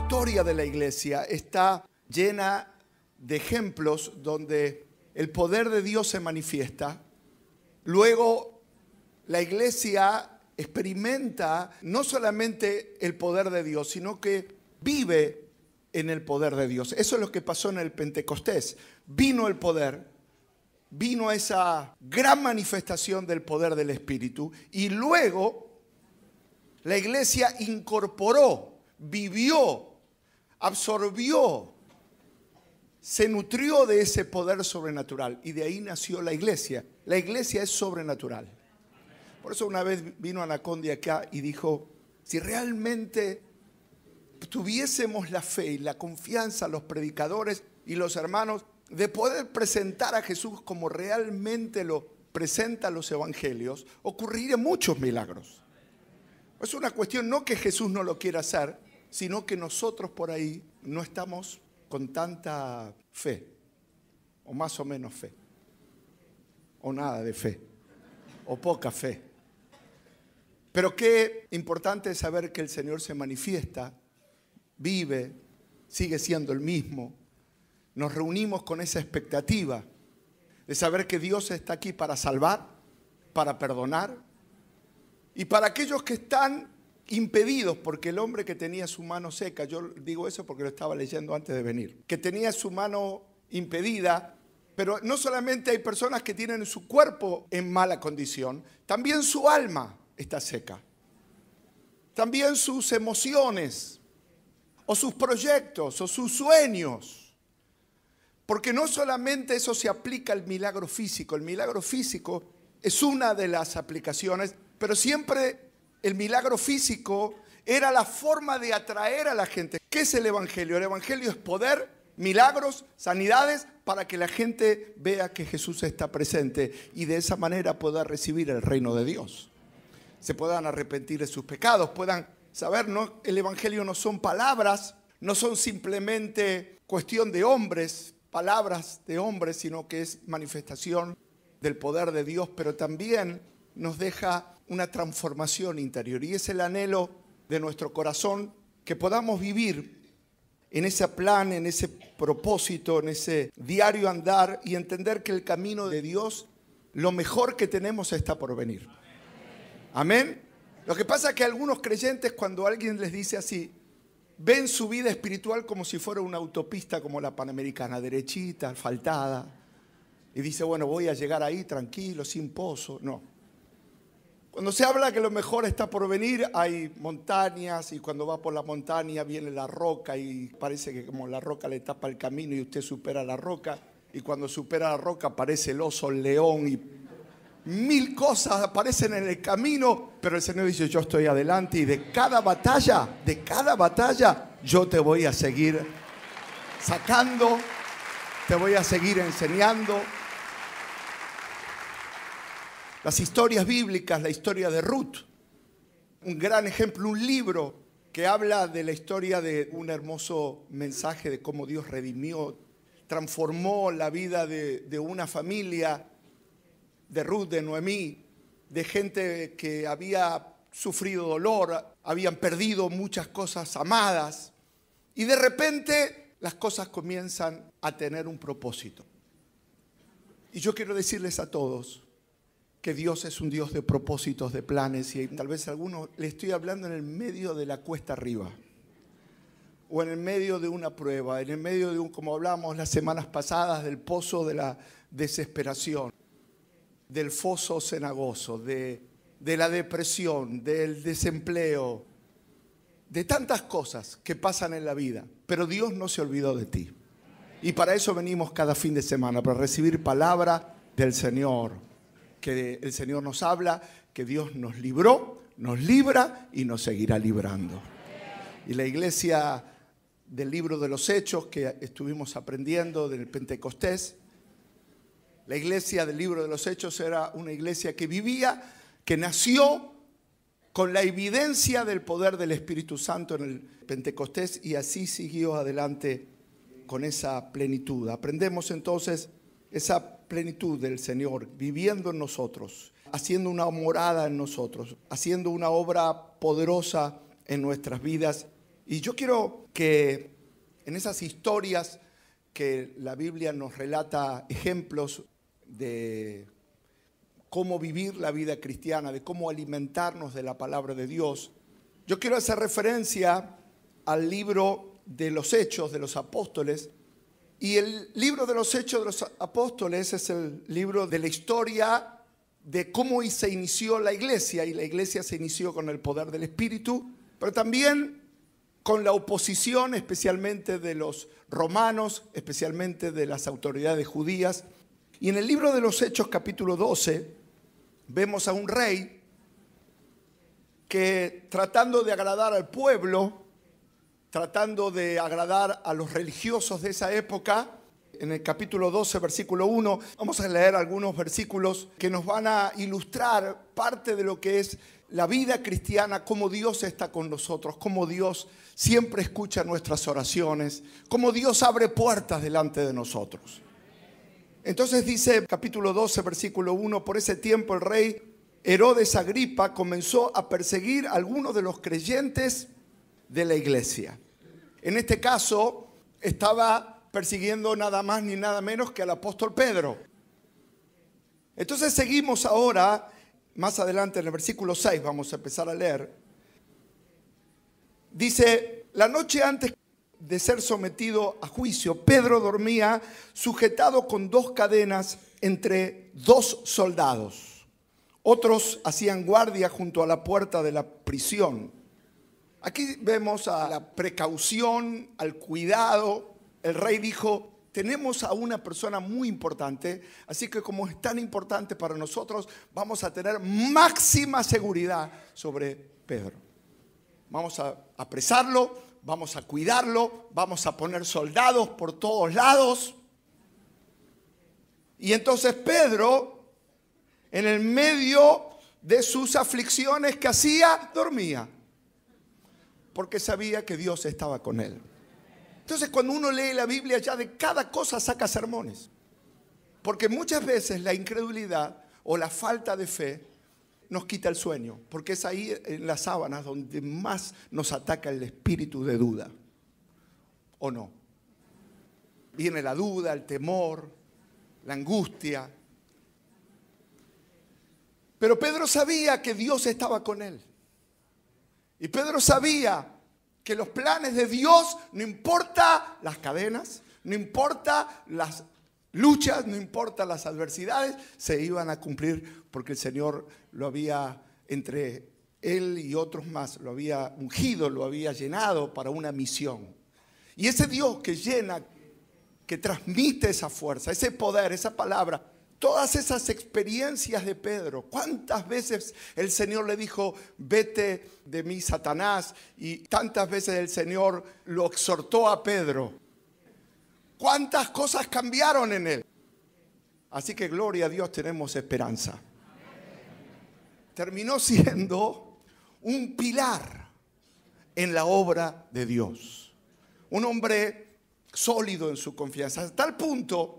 historia de la iglesia está llena de ejemplos donde el poder de Dios se manifiesta. Luego la iglesia experimenta no solamente el poder de Dios, sino que vive en el poder de Dios. Eso es lo que pasó en el Pentecostés. Vino el poder, vino esa gran manifestación del poder del Espíritu y luego la iglesia incorporó, vivió, absorbió, se nutrió de ese poder sobrenatural y de ahí nació la iglesia. La iglesia es sobrenatural. Por eso una vez vino Anacondia acá y dijo, si realmente tuviésemos la fe y la confianza, los predicadores y los hermanos, de poder presentar a Jesús como realmente lo presentan los evangelios, ocurrirían muchos milagros. Es una cuestión no que Jesús no lo quiera hacer, sino que nosotros por ahí no estamos con tanta fe, o más o menos fe, o nada de fe, o poca fe. Pero qué importante es saber que el Señor se manifiesta, vive, sigue siendo el mismo. Nos reunimos con esa expectativa de saber que Dios está aquí para salvar, para perdonar y para aquellos que están impedidos, porque el hombre que tenía su mano seca, yo digo eso porque lo estaba leyendo antes de venir, que tenía su mano impedida, pero no solamente hay personas que tienen su cuerpo en mala condición, también su alma está seca. También sus emociones, o sus proyectos, o sus sueños. Porque no solamente eso se aplica al milagro físico. El milagro físico es una de las aplicaciones, pero siempre el milagro físico era la forma de atraer a la gente. ¿Qué es el evangelio? El evangelio es poder, milagros, sanidades, para que la gente vea que Jesús está presente y de esa manera pueda recibir el reino de Dios. Se puedan arrepentir de sus pecados, puedan saber, ¿no? El evangelio no son palabras, no son simplemente cuestión de hombres, palabras de hombres, sino que es manifestación del poder de Dios, pero también nos deja una transformación interior. Y es el anhelo de nuestro corazón que podamos vivir en ese plan, en ese propósito, en ese diario andar y entender que el camino de Dios, lo mejor que tenemos está por venir. Amén. Lo que pasa es que algunos creyentes, cuando alguien les dice así, ven su vida espiritual como si fuera una autopista como la Panamericana, derechita, asfaltada. Y dice, bueno, voy a llegar ahí tranquilo, sin pozo. No. Cuando se habla que lo mejor está por venir, hay montañas y cuando va por la montaña viene la roca y parece que como la roca le tapa el camino y usted supera la roca. Y cuando supera la roca aparece el oso, el león y mil cosas aparecen en el camino, pero el Señor dice, yo estoy adelante y de cada batalla, yo te voy a seguir sacando, te voy a seguir enseñando. Las historias bíblicas, la historia de Ruth, un gran ejemplo, un libro que habla de la historia de un hermoso mensaje de cómo Dios redimió, transformó la vida de una familia, de Ruth, de Noemí, de gente que había sufrido dolor, habían perdido muchas cosas amadas y de repente las cosas comienzan a tener un propósito. Y yo quiero decirles a todos que Dios es un Dios de propósitos, de planes y tal vez a algunos le estoy hablando en el medio de la cuesta arriba o en el medio de una prueba, en el medio de como hablábamos las semanas pasadas, del pozo de la desesperación, del foso cenagoso, de la depresión, del desempleo, de tantas cosas que pasan en la vida. Pero Dios no se olvidó de ti. Y para eso venimos cada fin de semana, para recibir palabra del Señor. Que el Señor nos habla, que Dios nos libró, nos libra y nos seguirá librando. Y la iglesia del libro de los Hechos que estuvimos aprendiendo del Pentecostés, la iglesia del libro de los Hechos era una iglesia que vivía, que nació con la evidencia del poder del Espíritu Santo en el Pentecostés y así siguió adelante con esa plenitud. Aprendemos entonces esa plenitud del Señor viviendo en nosotros, haciendo una morada en nosotros, haciendo una obra poderosa en nuestras vidas Y yo quiero que en esas historias que la Biblia nos relata ejemplos de cómo vivir la vida cristiana, de cómo alimentarnos de la palabra de Dios, yo quiero hacer referencia al libro de los Hechos de los Apóstoles. Y el libro de los Hechos de los Apóstoles es el libro de la historia de cómo se inició la iglesia. Y la iglesia se inició con el poder del Espíritu, pero también con la oposición, especialmente de los romanos, especialmente de las autoridades judías. Y en el libro de los Hechos, capítulo 12, vemos a un rey que, tratando de agradar al pueblo, tratando de agradar a los religiosos de esa época, en el capítulo 12, versículo 1, vamos a leer algunos versículos que nos van a ilustrar parte de lo que es la vida cristiana, cómo Dios está con nosotros, cómo Dios siempre escucha nuestras oraciones, cómo Dios abre puertas delante de nosotros. Entonces dice, capítulo 12, versículo 1, por ese tiempo el rey Herodes Agripa comenzó a perseguir a algunos de los creyentes de la iglesia. En este caso, estaba persiguiendo nada más ni nada menos que al apóstol Pedro. Entonces seguimos ahora, más adelante en el versículo 6, vamos a empezar a leer. Dice, la noche antes de ser sometido a juicio, Pedro dormía sujetado con 2 cadenas entre 2 soldados. Otros hacían guardia junto a la puerta de la prisión. Aquí vemos a la precaución, al cuidado. El rey dijo, tenemos a una persona muy importante, así que como es tan importante para nosotros, vamos a tener máxima seguridad sobre Pedro. Vamos a apresarlo, vamos a cuidarlo, vamos a poner soldados por todos lados. Y entonces Pedro, en el medio de sus aflicciones, ¿qué hacía? Dormía, porque sabía que Dios estaba con él. Entonces, cuando uno lee la Biblia, ya de cada cosa saca sermones. Porque muchas veces la incredulidad o la falta de fe nos quita el sueño. Porque es ahí en las sábanas donde más nos ataca el espíritu de duda. ¿O no? Viene la duda, el temor, la angustia. Pero Pedro sabía que Dios estaba con él. Y Pedro sabía que los planes de Dios, no importa las cadenas, no importa las luchas, no importa las adversidades, se iban a cumplir porque el Señor lo había, entre él y otros más, lo había ungido, lo había llenado para una misión. Y ese Dios que llena, que transmite esa fuerza, ese poder, esa palabra, todas esas experiencias de Pedro, ¿cuántas veces el Señor le dijo, vete de mí, Satanás? Y tantas veces el Señor lo exhortó a Pedro. ¿Cuántas cosas cambiaron en él? Así que gloria a Dios, tenemos esperanza. Terminó siendo un pilar en la obra de Dios. Un hombre sólido en su confianza, hasta tal punto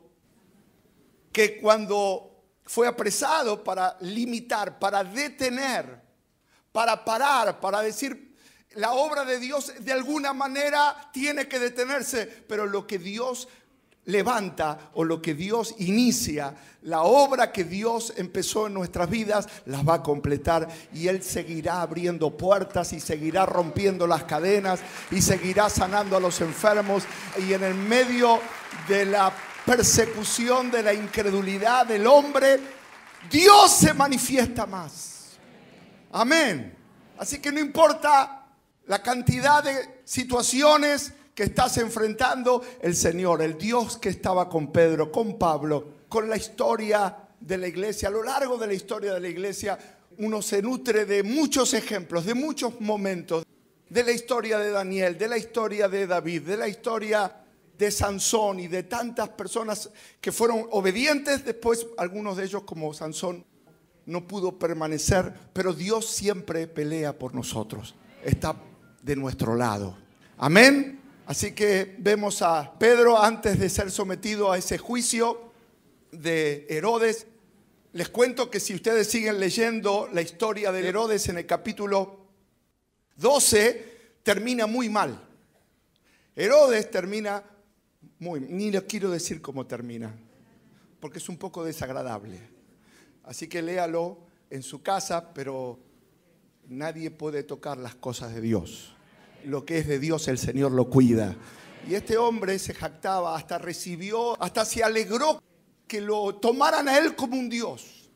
que cuando fue apresado para limitar, para detener, para parar, para decir, la obra de Dios de alguna manera tiene que detenerse, pero lo que Dios levanta o lo que Dios inicia, la obra que Dios empezó en nuestras vidas, las va a completar y Él seguirá abriendo puertas y seguirá rompiendo las cadenas y seguirá sanando a los enfermos. Y en el medio de la persecución de la incredulidad del hombre, Dios se manifiesta más. Amén. Así que no importa la cantidad de situaciones que estás enfrentando, el Señor, el Dios que estaba con Pedro, con Pablo, con la historia de la iglesia, a lo largo de la historia de la iglesia, uno se nutre de muchos ejemplos, de muchos momentos, de la historia de Daniel, de la historia de David, de la historia de Sansón y de tantas personas que fueron obedientes. Después algunos de ellos, como Sansón, no pudo permanecer, pero Dios siempre pelea por nosotros, está de nuestro lado. Amén. Así que vemos a Pedro antes de ser sometido a ese juicio de Herodes. Les cuento que si ustedes siguen leyendo la historia de Herodes en el capítulo 12, termina muy mal. Herodes termina muy, ni le quiero decir cómo termina, porque es un poco desagradable. Así que léalo en su casa, pero nadie puede tocar las cosas de Dios. Lo que es de Dios, el Señor lo cuida. Y este hombre se jactaba, hasta recibió, hasta se alegró que lo tomaran a él como un Dios.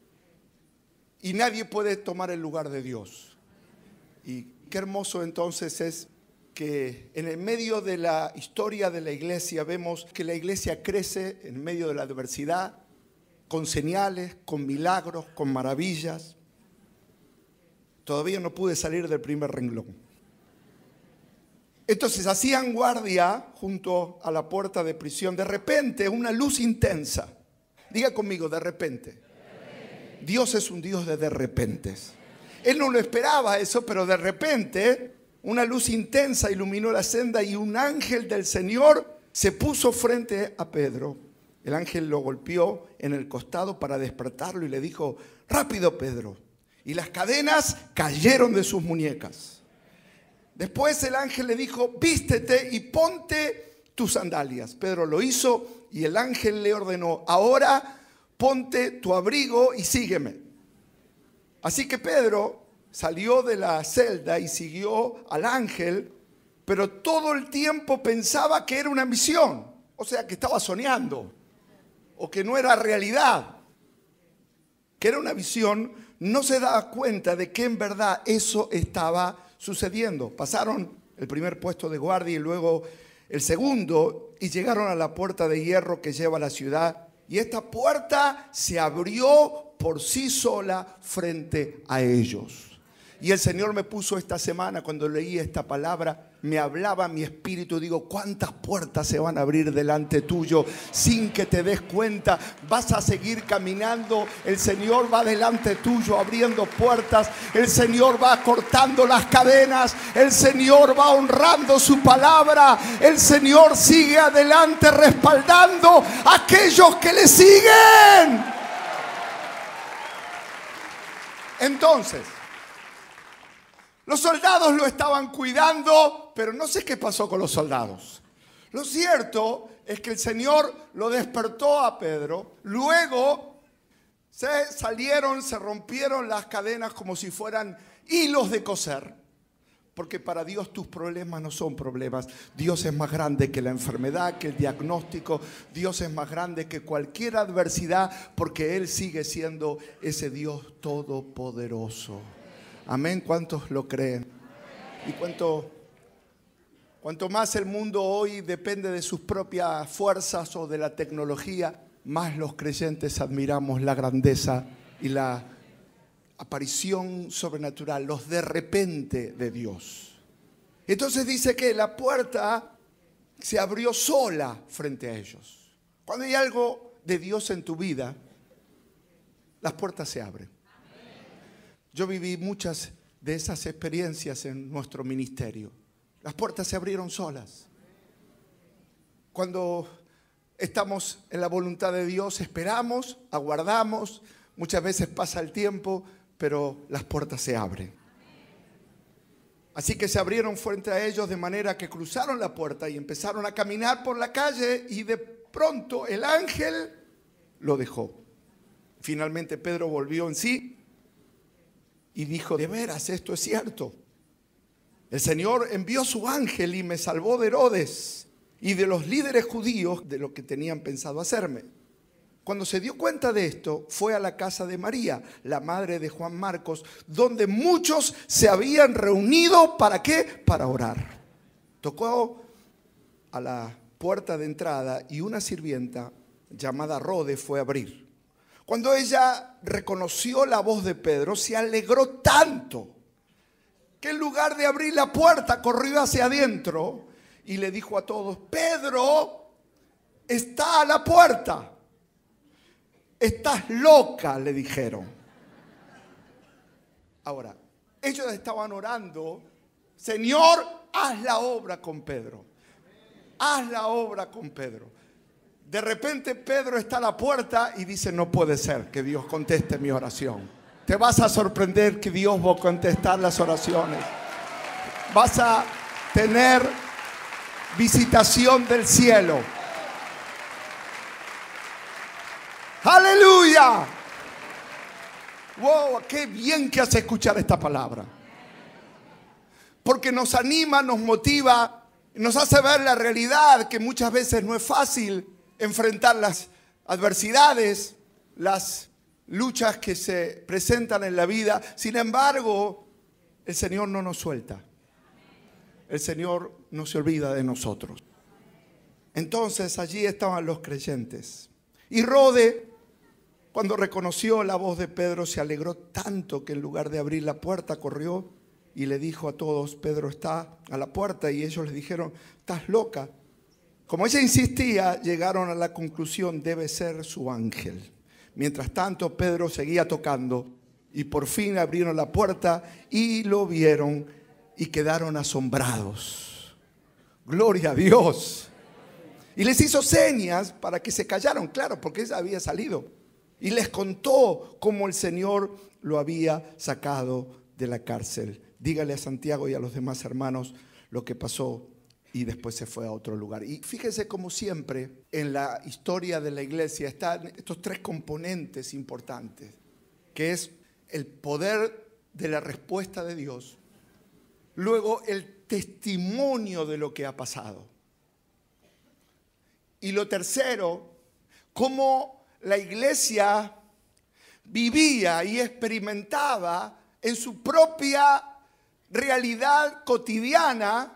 Y nadie puede tomar el lugar de Dios. Y qué hermoso entonces es que en el medio de la historia de la iglesia vemos que la iglesia crece en medio de la adversidad, con señales, con milagros, con maravillas. Todavía no pude salir del primer renglón. Entonces hacían guardia junto a la puerta de prisión. De repente, una luz intensa. Diga conmigo, de repente. Dios es un Dios de repentes. Él no lo esperaba eso, pero de repente una luz intensa iluminó la senda y un ángel del Señor se puso frente a Pedro. El ángel lo golpeó en el costado para despertarlo y le dijo: rápido, Pedro. Y las cadenas cayeron de sus muñecas. Después el ángel le dijo: vístete y ponte tus sandalias. Pedro lo hizo y el ángel le ordenó: ahora ponte tu abrigo y sígueme. Así que Pedro salió de la celda y siguió al ángel, pero todo el tiempo pensaba que era una visión, o sea, que estaba soñando, o que no era realidad, que era una visión. No se daba cuenta de que en verdad eso estaba sucediendo. Pasaron el primer puesto de guardia y luego el segundo, y llegaron a la puerta de hierro que lleva a la ciudad, y esta puerta se abrió por sí sola frente a ellos. Y el Señor me puso esta semana, cuando leí esta palabra, me hablaba mi espíritu. Digo, ¿cuántas puertas se van a abrir delante tuyo sin que te des cuenta? Vas a seguir caminando. El Señor va delante tuyo abriendo puertas. El Señor va cortando las cadenas. El Señor va honrando su palabra. El Señor sigue adelante respaldando a aquellos que le siguen. Entonces, los soldados lo estaban cuidando, pero no sé qué pasó con los soldados. Lo cierto es que el Señor lo despertó a Pedro. Luego se rompieron las cadenas como si fueran hilos de coser. Porque para Dios tus problemas no son problemas. Dios es más grande que la enfermedad, que el diagnóstico. Dios es más grande que cualquier adversidad, porque Él sigue siendo ese Dios todopoderoso. Amén. ¿Cuántos lo creen? Y cuanto más el mundo hoy depende de sus propias fuerzas o de la tecnología, más los creyentes admiramos la grandeza y la aparición sobrenatural, los de repente de Dios. Entonces dice que la puerta se abrió sola frente a ellos. Cuando hay algo de Dios en tu vida, las puertas se abren. Yo viví muchas de esas experiencias en nuestro ministerio. Las puertas se abrieron solas. Cuando estamos en la voluntad de Dios, esperamos, aguardamos, muchas veces pasa el tiempo, pero las puertas se abren. Así que se abrieron frente a ellos de manera que cruzaron la puerta y empezaron a caminar por la calle, y de pronto el ángel lo dejó. Finalmente Pedro volvió en sí y dijo: de veras, esto es cierto. El Señor envió su ángel y me salvó de Herodes y de los líderes judíos de lo que tenían pensado hacerme. Cuando se dio cuenta de esto, fue a la casa de María, la madre de Juan Marcos, donde muchos se habían reunido. ¿Para qué? Para orar. Tocó a la puerta de entrada y una sirvienta llamada Rode fue a abrir. Cuando ella reconoció la voz de Pedro, se alegró tanto que en lugar de abrir la puerta, corrió hacia adentro y le dijo a todos: Pedro está a la puerta. Estás loca, le dijeron. Ahora, ellos estaban orando: Señor, haz la obra con Pedro. Haz la obra con Pedro. De repente Pedro está a la puerta y dice: no puede ser que Dios conteste mi oración. Te vas a sorprender que Dios va a contestar las oraciones. Vas a tener visitación del cielo. ¡Aleluya! ¡Wow! ¡Qué bien que hace escuchar esta palabra! Porque nos anima, nos motiva, nos hace ver la realidad que muchas veces no es fácil enfrentar las adversidades, las luchas que se presentan en la vida. Sin embargo, el Señor no nos suelta. El Señor no se olvida de nosotros. Entonces allí estaban los creyentes. Y Rode, cuando reconoció la voz de Pedro, se alegró tanto que en lugar de abrir la puerta, corrió y le dijo a todos: Pedro está a la puerta. Y ellos le dijeron: estás loca. Como ella insistía, llegaron a la conclusión: debe ser su ángel. Mientras tanto, Pedro seguía tocando y por fin abrieron la puerta y lo vieron y quedaron asombrados. Gloria a Dios. Y les hizo señas para que se callaron, claro, porque ella había salido. Y les contó cómo el Señor lo había sacado de la cárcel. Dígale a Santiago y a los demás hermanos lo que pasó, y después se fue a otro lugar. Y fíjese como siempre en la historia de la iglesia están estos tres componentes importantes, que es el poder de la respuesta de Dios, luego el testimonio de lo que ha pasado, y lo tercero, cómo la iglesia vivía y experimentaba en su propia realidad cotidiana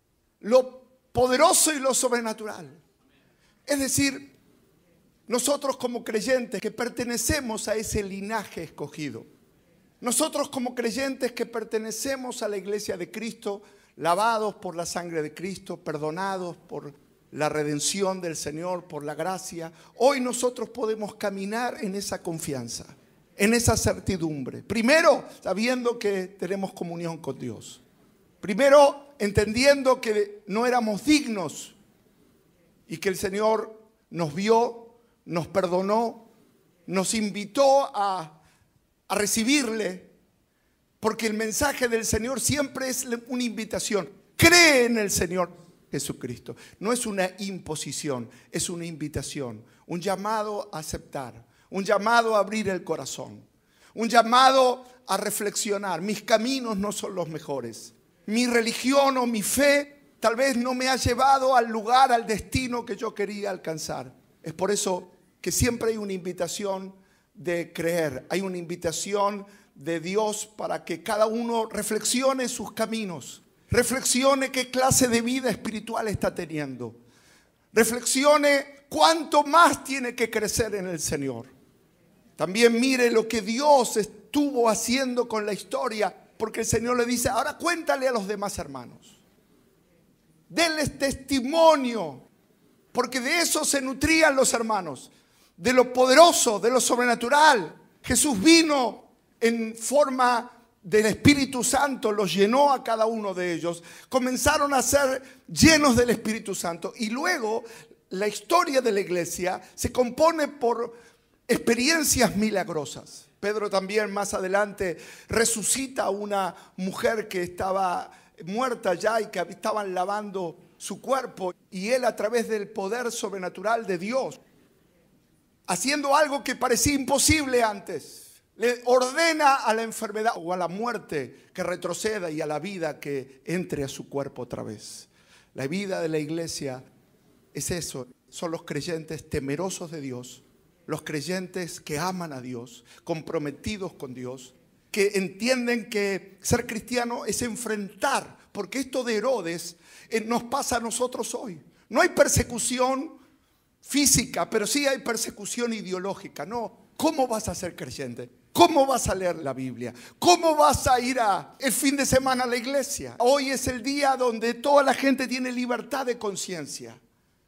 lo poderoso y lo sobrenatural. Es decir, nosotros como creyentes que pertenecemos a ese linaje escogido, nosotros como creyentes que pertenecemos a la iglesia de Cristo, lavados por la sangre de Cristo, perdonados por la redención del Señor, por la gracia, hoy nosotros podemos caminar en esa confianza, en esa certidumbre. Primero, sabiendo que tenemos comunión con Dios. Primero, entendiendo que no éramos dignos y que el Señor nos vio, nos perdonó, nos invitó a recibirle, porque el mensaje del Señor siempre es una invitación. Cree en el Señor Jesucristo. No es una imposición, es una invitación, un llamado a aceptar, un llamado a abrir el corazón, un llamado a reflexionar. Mis caminos no son los mejores. Mi religión o mi fe tal vez no me ha llevado al lugar, al destino que yo quería alcanzar. Es por eso que siempre hay una invitación de creer. Hay una invitación de Dios para que cada uno reflexione sus caminos. Reflexione qué clase de vida espiritual está teniendo. Reflexione cuánto más tiene que crecer en el Señor. También mire lo que Dios estuvo haciendo con la historia, porque el Señor le dice: ahora cuéntale a los demás hermanos. Denles testimonio, porque de eso se nutrían los hermanos, de lo poderoso, de lo sobrenatural. Jesús vino en forma del Espíritu Santo, los llenó a cada uno de ellos. Comenzaron a ser llenos del Espíritu Santo. Y luego la historia de la iglesia se compone por experiencias milagrosas. Pedro también más adelante resucita a una mujer que estaba muerta ya y que estaban lavando su cuerpo. Y él, a través del poder sobrenatural de Dios, haciendo algo que parecía imposible antes, le ordena a la enfermedad o a la muerte que retroceda y a la vida que entre a su cuerpo otra vez. La vida de la iglesia es eso. Son los creyentes temerosos de Dios, los creyentes que aman a Dios, comprometidos con Dios, que entienden que ser cristiano es enfrentar, porque esto de Herodes nos pasa a nosotros hoy. No hay persecución física, pero sí hay persecución ideológica. No, ¿cómo vas a ser creyente? ¿Cómo vas a leer la Biblia? ¿Cómo vas a ir el fin de semana a la iglesia? Hoy es el día donde toda la gente tiene libertad de conciencia.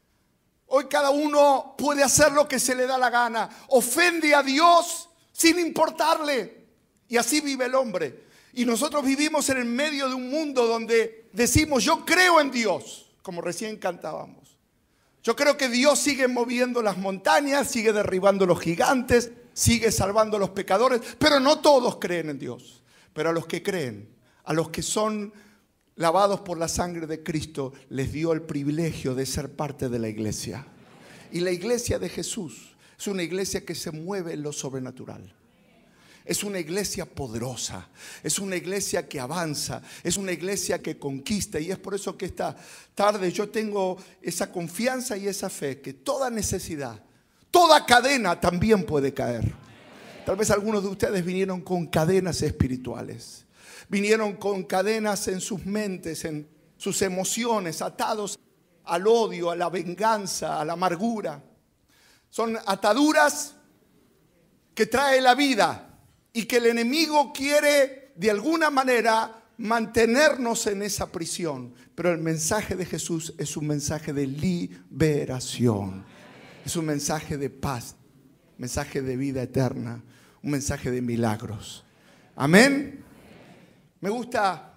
Hoy cada uno puede hacer lo que se le da la gana. Ofende a Dios sin importarle. Y así vive el hombre. Y nosotros vivimos en el medio de un mundo donde decimos: yo creo en Dios, como recién cantábamos. Yo creo que Dios sigue moviendo las montañas, sigue derribando los gigantes, sigue salvando a los pecadores, pero no todos creen en Dios. Pero a los que creen, a los que son lavados por la sangre de Cristo, les dio el privilegio de ser parte de la iglesia. Y la iglesia de Jesús es una iglesia que se mueve en lo sobrenatural. Es una iglesia poderosa, es una iglesia que avanza, es una iglesia que conquista. Y es por eso que esta tarde yo tengo esa confianza y esa fe que toda necesidad, toda cadena también puede caer. Tal vez algunos de ustedes vinieron con cadenas espirituales, vinieron con cadenas en sus mentes, en sus emociones, atados al odio, a la venganza, a la amargura. Son ataduras que trae la vida y que el enemigo quiere de alguna manera mantenernos en esa prisión. Pero el mensaje de Jesús es un mensaje de liberación, es un mensaje de paz, un mensaje de vida eterna, un mensaje de milagros. Amén. Me gusta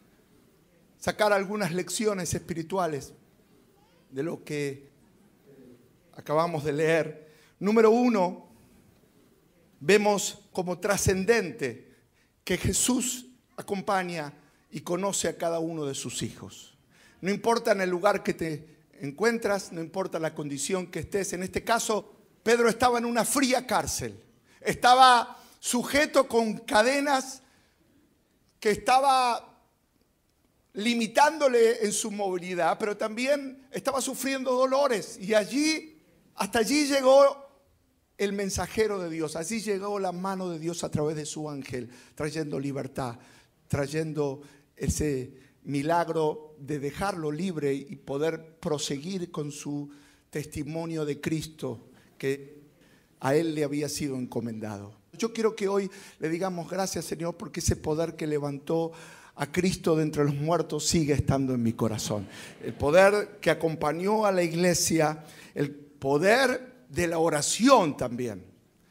sacar algunas lecciones espirituales de lo que acabamos de leer. Número 1, vemos como trascendente que Jesús acompaña y conoce a cada uno de sus hijos. No importa en el lugar que te encuentras, no importa la condición que estés. En este caso, Pedro estaba en una fría cárcel. Estaba sujeto con cadenas que estaba limitándole en su movilidad, pero también estaba sufriendo dolores. Y hasta allí llegó el mensajero de Dios. Así llegó la mano de Dios a través de su ángel, trayendo libertad, trayendo ese milagro de dejarlo libre y poder proseguir con su testimonio de Cristo que a él le había sido encomendado. Yo quiero que hoy le digamos gracias, Señor, porque ese poder que levantó a Cristo de entre los muertos sigue estando en mi corazón. El poder que acompañó a la iglesia, el poder de la oración también.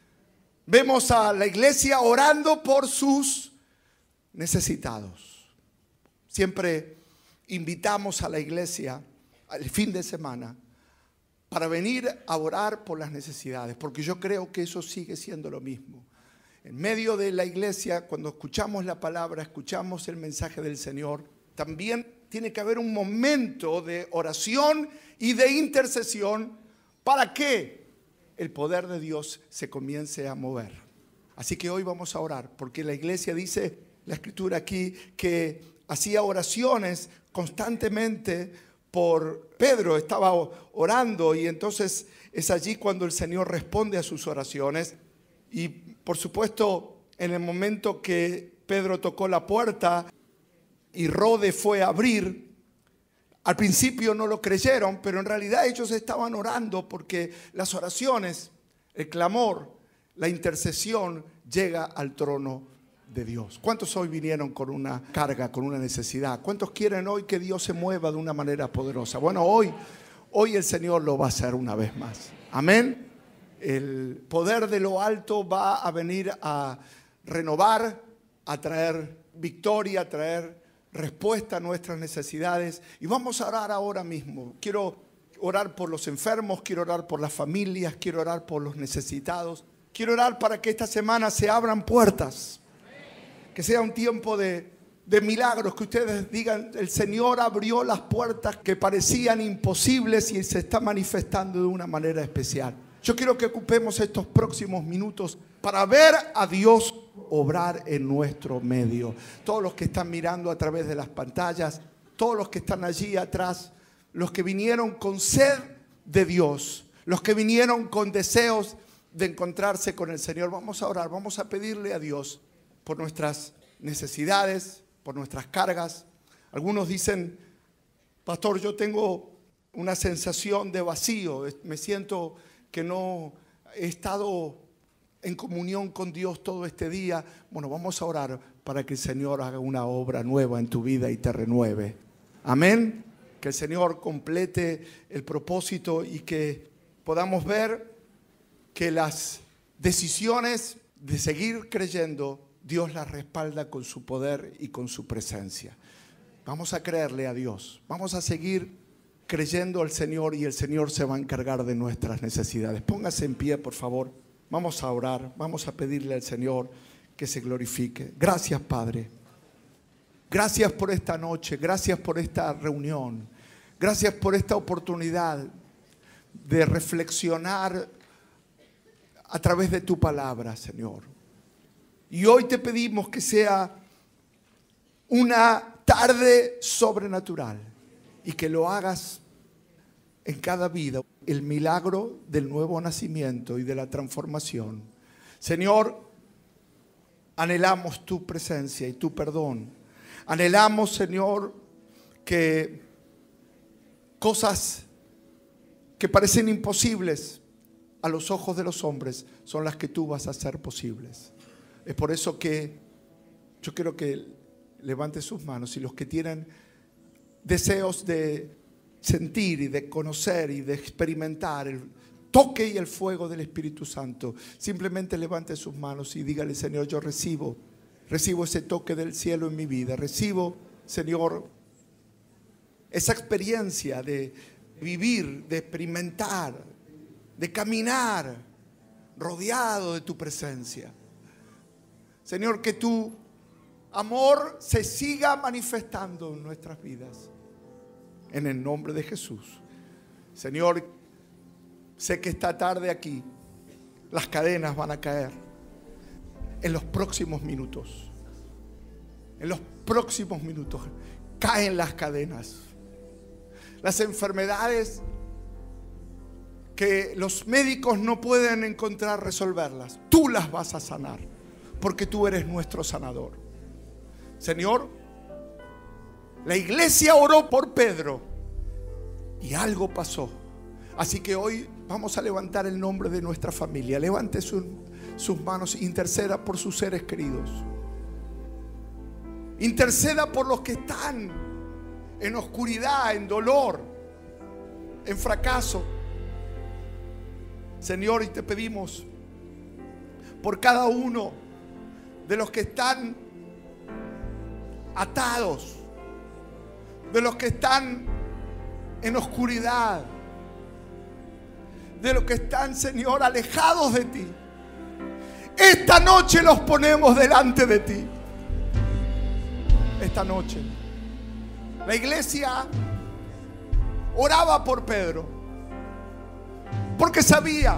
Vemos a la iglesia orando por sus necesitados. Siempre invitamos a la iglesia al fin de semana para venir a orar por las necesidades, porque yo creo que eso sigue siendo lo mismo. En medio de la iglesia, cuando escuchamos la palabra, escuchamos el mensaje del Señor, también tiene que haber un momento de oración y de intercesión para que el poder de Dios se comience a mover. Así que hoy vamos a orar, porque la iglesia dice, la escritura aquí, que hacía oraciones constantemente por Pedro. Estaba orando y entonces es allí cuando el Señor responde a sus oraciones. Y por supuesto, en el momento que Pedro tocó la puerta y Rode fue a abrir, al principio no lo creyeron, pero en realidad ellos estaban orando, porque las oraciones, el clamor, la intercesión llega al trono de Dios. ¿Cuántos hoy vinieron con una carga, con una necesidad? ¿Cuántos quieren hoy que Dios se mueva de una manera poderosa? Bueno, hoy el Señor lo va a hacer una vez más. Amén. El poder de lo alto va a venir a renovar, a traer victoria, a traer respuesta a nuestras necesidades. Y vamos a orar ahora mismo. Quiero orar por los enfermos, quiero orar por las familias, quiero orar por los necesitados. Quiero orar para que esta semana se abran puertas, que sea un tiempo de milagros, que ustedes digan, el Señor abrió las puertas que parecían imposibles y se está manifestando de una manera especial. Yo quiero que ocupemos estos próximos minutos para ver a Dios obrar en nuestro medio. Todos los que están mirando a través de las pantallas, todos los que están allí atrás, los que vinieron con sed de Dios, los que vinieron con deseos de encontrarse con el Señor. Vamos a orar, vamos a pedirle a Dios por nuestras necesidades, por nuestras cargas. Algunos dicen, pastor, yo tengo una sensación de vacío, me siento que no he estado en comunión con Dios todo este día. Bueno, vamos a orar para que el Señor haga una obra nueva en tu vida y te renueve. Amén. Que el Señor complete el propósito y que podamos ver que las decisiones de seguir creyendo, Dios las respalda con su poder y con su presencia. Vamos a creerle a Dios. Vamos a seguir creyendo al Señor y el Señor se va a encargar de nuestras necesidades. Póngase en pie, por favor. Vamos a orar, vamos a pedirle al Señor que se glorifique. Gracias, Padre. Gracias por esta noche, gracias por esta reunión, gracias por esta oportunidad de reflexionar a través de tu palabra, Señor. Y hoy te pedimos que sea una tarde sobrenatural y que lo hagas en cada vida, el milagro del nuevo nacimiento y de la transformación. Señor, anhelamos tu presencia y tu perdón. Anhelamos, Señor, que cosas que parecen imposibles a los ojos de los hombres son las que tú vas a hacer posibles. Es por eso que yo quiero que levante sus manos, y los que tienen deseos de sentir y de conocer y de experimentar el toque y el fuego del Espíritu Santo, simplemente levante sus manos y dígale: Señor, yo recibo ese toque del cielo en mi vida. Recibo, Señor, esa experiencia de vivir, de experimentar, de caminar rodeado de tu presencia. Señor, que tu amor se siga manifestando en nuestras vidas. En el nombre de Jesús. Señor, sé que esta tarde aquí las cadenas van a caer en los próximos minutos. En los próximos minutos caen las cadenas. Las enfermedades que los médicos no pueden encontrar resolverlas, tú las vas a sanar, porque tú eres nuestro sanador. Señor, la iglesia oró por Pedro y algo pasó. Así que hoy vamos a levantar el nombre de nuestra familia. Levante sus manos, interceda por sus seres queridos. Interceda por los que están en oscuridad, en dolor, en fracaso. Señor, y te pedimos por cada uno de los que están atados, de los que están en oscuridad, de los que están, Señor, alejados de ti. Esta noche los ponemos delante de ti. Esta noche la iglesia oraba por Pedro, porque sabía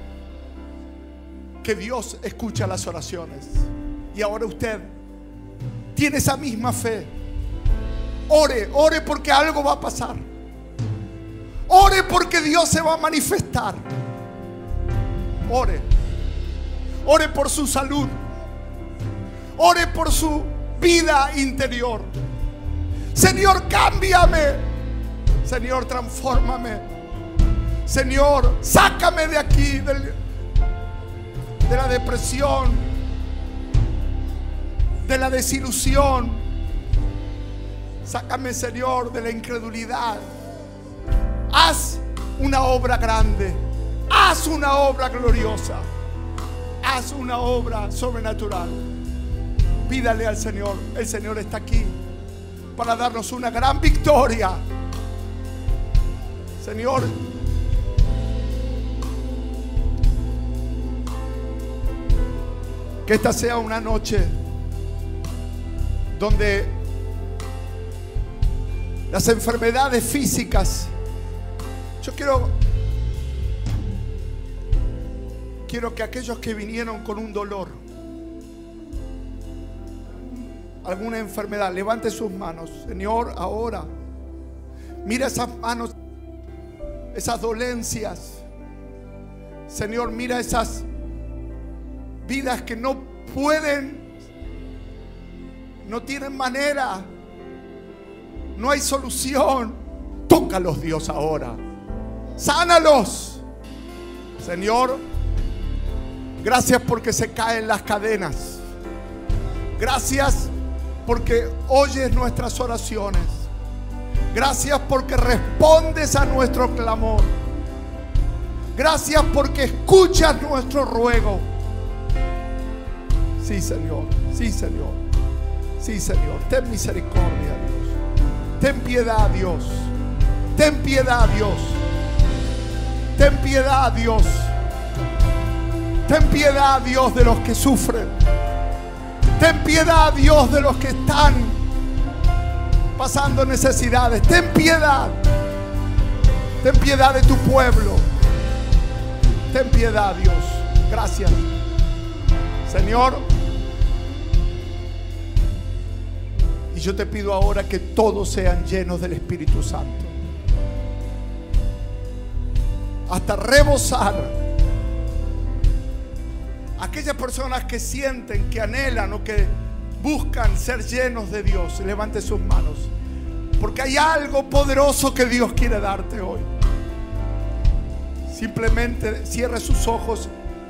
que Dios escucha las oraciones. Y ahora usted tiene esa misma fe. Ore porque algo va a pasar. Ore porque Dios se va a manifestar. Ore por su salud. Ore por su vida interior. Señor, cámbiame. Señor, transfórmame. Señor, sácame de aquí, de la depresión, de la desilusión. Sácame, Señor, de la incredulidad. Haz una obra grande. Haz una obra gloriosa. Haz una obra sobrenatural. Pídale al Señor. El Señor está aquí para darnos una gran victoria. Señor, que esta sea una noche donde las enfermedades físicas, yo quiero que aquellos que vinieron con un dolor, alguna enfermedad, levante sus manos. Señor, ahora mira esas manos, esas dolencias. Señor, mira esas vidas que no pueden, no tienen manera, no hay solución. Tócalos, Dios, ahora. Sánalos. Señor, gracias porque se caen las cadenas. Gracias porque oyes nuestras oraciones. Gracias porque respondes a nuestro clamor. Gracias porque escuchas nuestro ruego. Sí, Señor. Sí, Señor. Sí, Señor. Ten misericordia, Dios. Ten piedad, Dios. Ten piedad, Dios. Ten piedad, Dios. Ten piedad, Dios, de los que sufren. Ten piedad, Dios, de los que están pasando necesidades. Ten piedad. Ten piedad de tu pueblo. Ten piedad, Dios. Gracias, Señor. Y yo te pido ahora que todos sean llenos del Espíritu Santo, hasta rebosar. Aquellas personas que sienten, que anhelan o que buscan ser llenos de Dios, levante sus manos, porque hay algo poderoso que Dios quiere darte hoy. Simplemente cierre sus ojos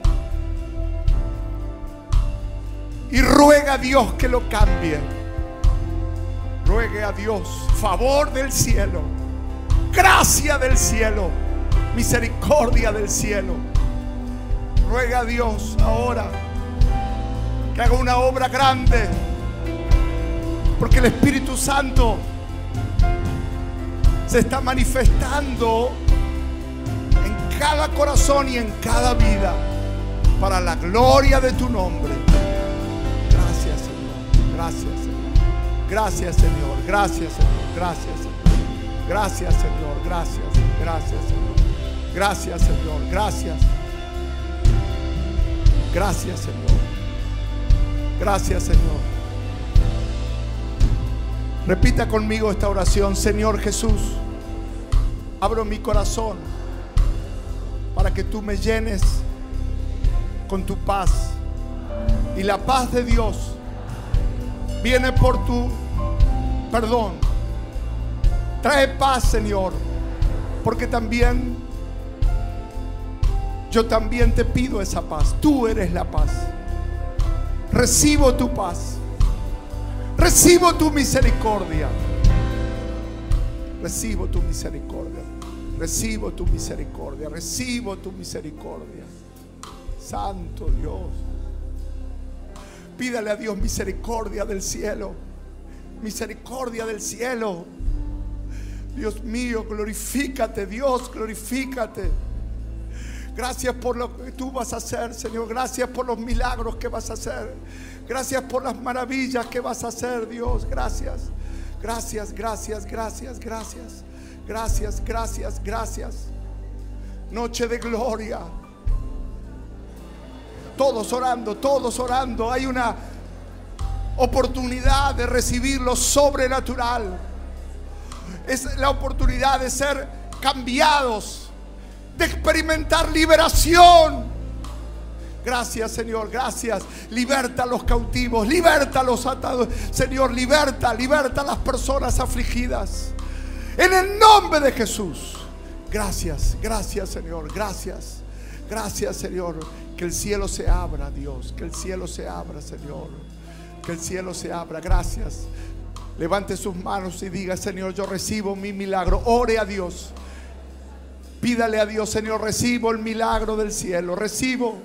y ruega a Dios que lo cambie. Ruegue a Dios favor del cielo, gracia del cielo, misericordia del cielo. Ruega a Dios ahora que haga una obra grande, porque el Espíritu Santo se está manifestando en cada corazón y en cada vida para la gloria de tu nombre. Gracias, Señor. Gracias, Señor. Gracias, Señor. Gracias, Señor. Gracias, Señor. Gracias, Señor. Gracias. Gracias, Señor. Gracias, Señor. Gracias. Gracias, Señor. Gracias, Señor. Repita conmigo esta oración. Señor Jesús, abro mi corazón para que tú me llenes con tu paz. Y la paz de Dios viene por tu perdón. Trae paz, Señor, porque yo también te pido esa paz. Tú eres la paz. Recibo tu paz. Recibo tu misericordia. Recibo tu misericordia. Recibo tu misericordia. Recibo tu misericordia. Santo Dios. Pídale a Dios misericordia del cielo. Misericordia del cielo. Dios mío, glorifícate, Dios, glorifícate. Gracias por lo que tú vas a hacer, Señor. Gracias por los milagros que vas a hacer. Gracias por las maravillas que vas a hacer, Dios. Gracias. Gracias, gracias, gracias, gracias. Gracias, gracias, gracias. Noche de gloria. Todos orando, todos orando. Hay una oportunidad de recibir lo sobrenatural. Es la oportunidad de ser cambiados, de experimentar liberación. Gracias, Señor, gracias. Liberta a los cautivos, liberta a los atados. Señor, liberta a las personas afligidas. En el nombre de Jesús. Gracias, gracias, Señor, gracias. Gracias, Señor. Que el cielo se abra, Dios. Que el cielo se abra, Señor. Que el cielo se abra. Gracias. Levante sus manos y diga: Señor, yo recibo mi milagro. Ore a Dios. Pídale a Dios: Señor, recibo el milagro del cielo. Recibo.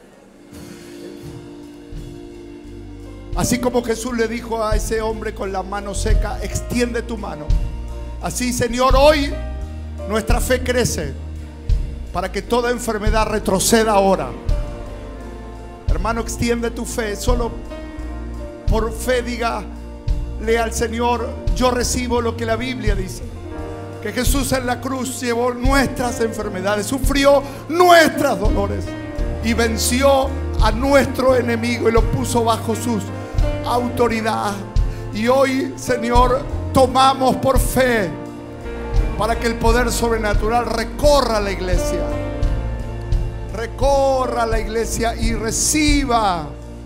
Así como Jesús le dijo a ese hombre con la mano seca: extiende tu mano. Así, Señor, hoy nuestra fe crece para que toda enfermedad retroceda ahora. Hermano, extiende tu fe. Solo por fe dígale al Señor: yo recibo lo que la Biblia dice, que Jesús en la cruz llevó nuestras enfermedades, sufrió nuestros dolores y venció a nuestro enemigo y lo puso bajo sus autoridad. Y hoy, Señor, tomamos por fe para que el poder sobrenatural recorra la iglesia. Recorra la iglesia y reciba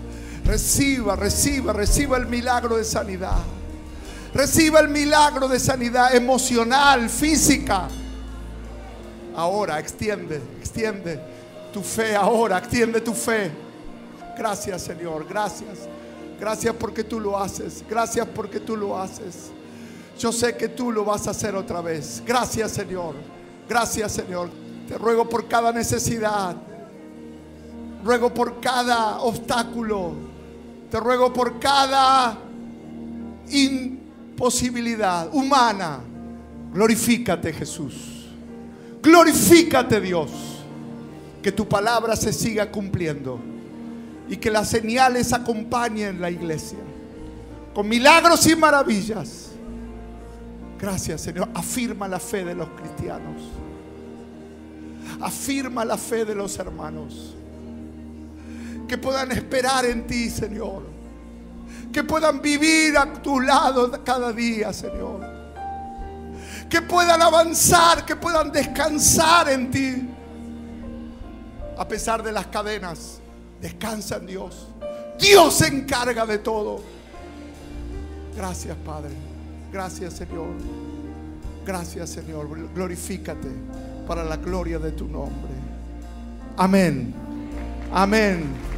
el milagro de sanidad. Reciba el milagro de sanidad emocional, física. Ahora extiende tu fe ahora, extiende tu fe. Gracias, Señor, gracias. Gracias porque tú lo haces. Gracias porque tú lo haces. Yo sé que tú lo vas a hacer otra vez. Gracias, Señor. Gracias, Señor. Te ruego por cada necesidad. Ruego por cada obstáculo. Te ruego por cada imposibilidad humana. Glorifícate, Jesús. Glorifícate, Dios. Que tu palabra se siga cumpliendo y que las señales acompañen la iglesia con milagros y maravillas. Gracias, Señor. Afirma la fe de los cristianos. Afirma la fe de los hermanos. Que puedan esperar en ti, Señor. Que puedan vivir a tu lado cada día, Señor. Que puedan avanzar, que puedan descansar en ti. A pesar de las cadenas, descansa en Dios. Dios se encarga de todo. Gracias, Padre. Gracias, Señor. Gracias, Señor. Glorifícate para la gloria de tu nombre. Amén. Amén.